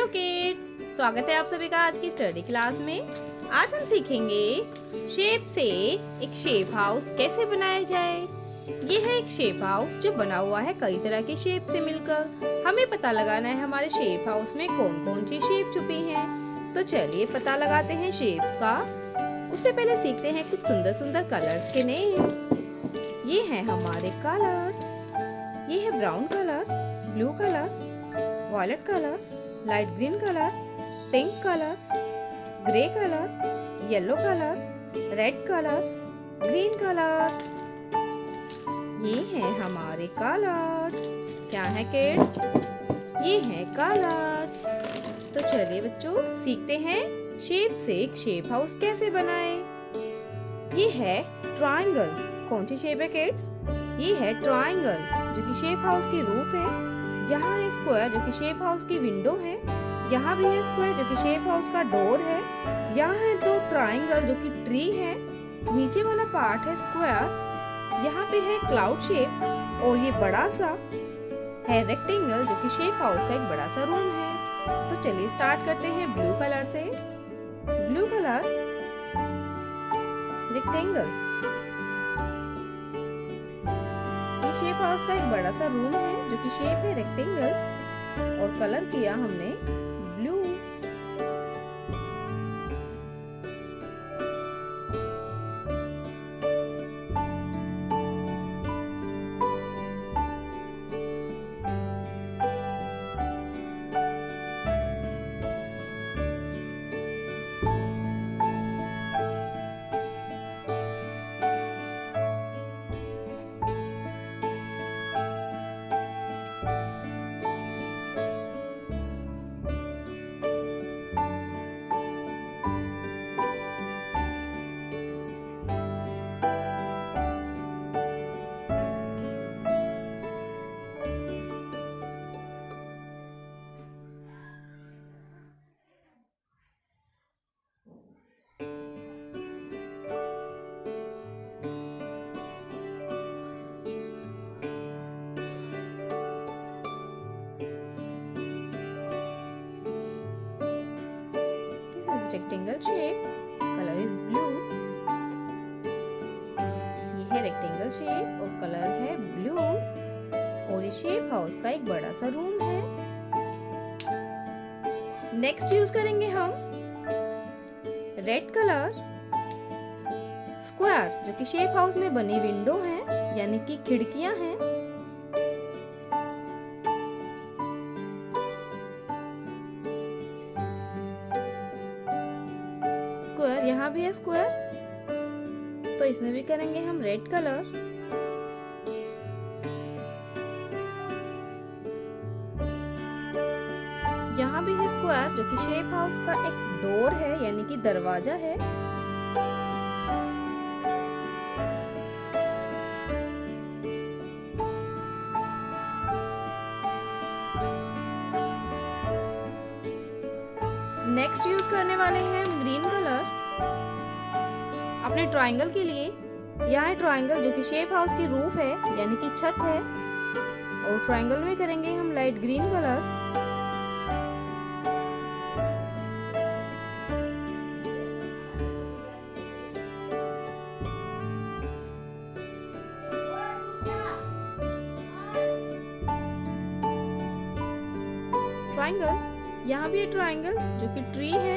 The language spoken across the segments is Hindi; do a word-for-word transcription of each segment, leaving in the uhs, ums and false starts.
हेलो किड्स, स्वागत है आप सभी का आज की स्टडी क्लास में। आज हम सीखेंगे शेप से एक शेप हाउस कैसे बनाया जाए। ये है एक शेप हाउस जो बना हुआ है कई तरह के शेप से मिलकर। हमें पता लगाना है हमारे शेप हाउस में कौन कौन सी शेप छुपी हैं। तो चलिए पता लगाते हैं शेप्स का। उससे पहले सीखते हैं कुछ सुंदर सुंदर कलर्स के नेम। ये हैं हमारे कलर्स। ये है brown colour, blue colour, violet colour, light green colour, pink colour, grey colour, yellow colour, red colour, green colour. ये हैं हमारे कलर्स। क्या है किड्स? ये हैं कलर्स। तो चलिए बच्चों सीखते हैं शेप से एक शेप हाउस कैसे बनाएं। ये है ट्रायंगल। कौन सी शेप है किड्स? ये है ट्रायंगल जो कि शेप हाउस की रूफ है। यहाँ है स्क्वायर जो कि शेप हाउस की विंडो है। यहाँ भी है स्क्वायर जो कि शेप हाउस का डोर है। यहाँ है दो ट्रायंगल जो कि ट्री है। नीचे वाला पार्ट है स्क्वायर। यहाँ पे है क्लाउड शेप और ये बड़ा सा है रेक्टेंगल जो कि शेप हाउस का एक बड़ा सा रूम है। तो चलिए स्टार्ट करते हैं ब्लू कलर से। Blue colour, rectangle. ये शेप हाउस का एक बड़ा सा रूम है जो कि शेप है रेक्टेंगल और कलर किया हमने blue. Rectangle shape, colour is blue. ये है रेक्टेंगल शेप और कलर है ब्लू और ये शेप हाउस का एक बड़ा सा रूम है। नेक्स्ट यूज करेंगे हम रेड कलर, स्क्वायर जो कि शेप हाउस में बनी विंडो है यानी कि खिड़कियां हैं। स्क्वायर, यहाँ भी है स्क्वायर तो इसमें भी करेंगे हम रेड कलर। यहाँ भी है स्क्वायर जो कि शेप हाउस का एक डोर है यानी कि दरवाजा है। नेक्स्ट यूज करने वाले हैं हम ग्रीन कलर अपने ट्रायंगल के लिए। यहाँ है ट्रायंगल जो कि शेप हाउस की रूफ है यानी कि छत है और ट्रायंगल में करेंगे हम लाइट ग्रीन कलर। ट्रायंगल, यहाँ भी है ट्रायंगल जो कि ट्री है।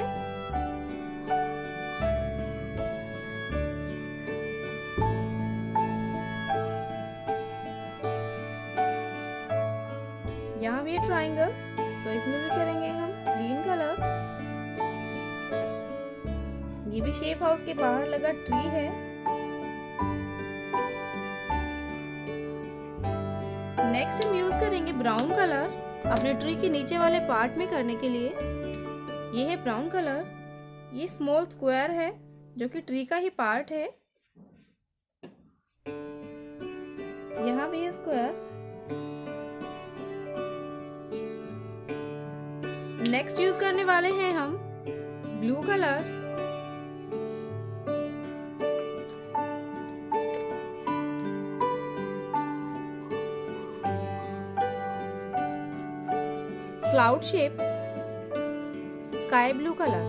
यहाँ भी है ट्रायंगल सो इसमें भी करेंगे हम ग्रीन कलर। ये भी शेप हाउस के बाहर लगा ट्री है। नेक्स्ट हम यूज करेंगे ब्राउन कलर अपने ट्री के नीचे वाले पार्ट में करने के लिए। ये है ब्राउन कलर। ये स्मॉल स्क्वायर है जो कि ट्री का ही पार्ट है। यहाँ भी है स्क्वायर। नेक्स्ट यूज करने वाले हैं हम blue colour. Cloud shape sky blue colour.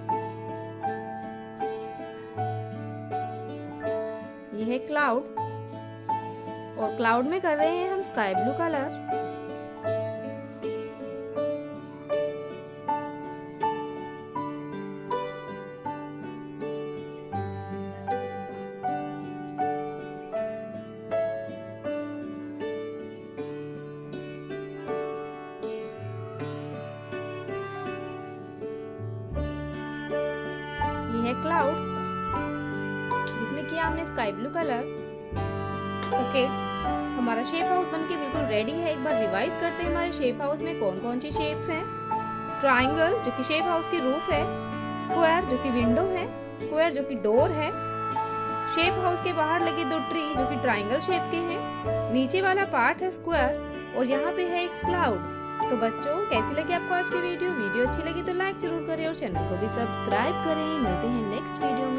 ये है क्लाउड और क्लाउड में कर रहे हैं हम स्काई ब्लू कलर। ये है क्लाउड जिसमें किया हमने sky blue colour. So kids, हमारा शेप हाउस बनके बिल्कुल रेडी है। एक बार रिवाइज करते हैं हमारे शेप हाउस में कौन कौन सी शेप्स हैं। ट्रायंगल जो कि शेप हाउस की रूफ है, स्क्वायर जो कि विंडो है, स्क्वायर जो कि डोर है, शेप हाउस के बाहर लगे दो ट्री जो कि ट्रायंगल शेप के हैं, नीचे वाला पार्ट है स्क्वायर और यहाँ पे है एक क्लाउड। तो बच्चों, कैसी लगी आपको आज की वीडियो? वीडियो अच्छी लगी तो लाइक जरूर करें और चैनल को भी सब्सक्राइब करें। मिलते हैं नेक्स्ट वीडियो।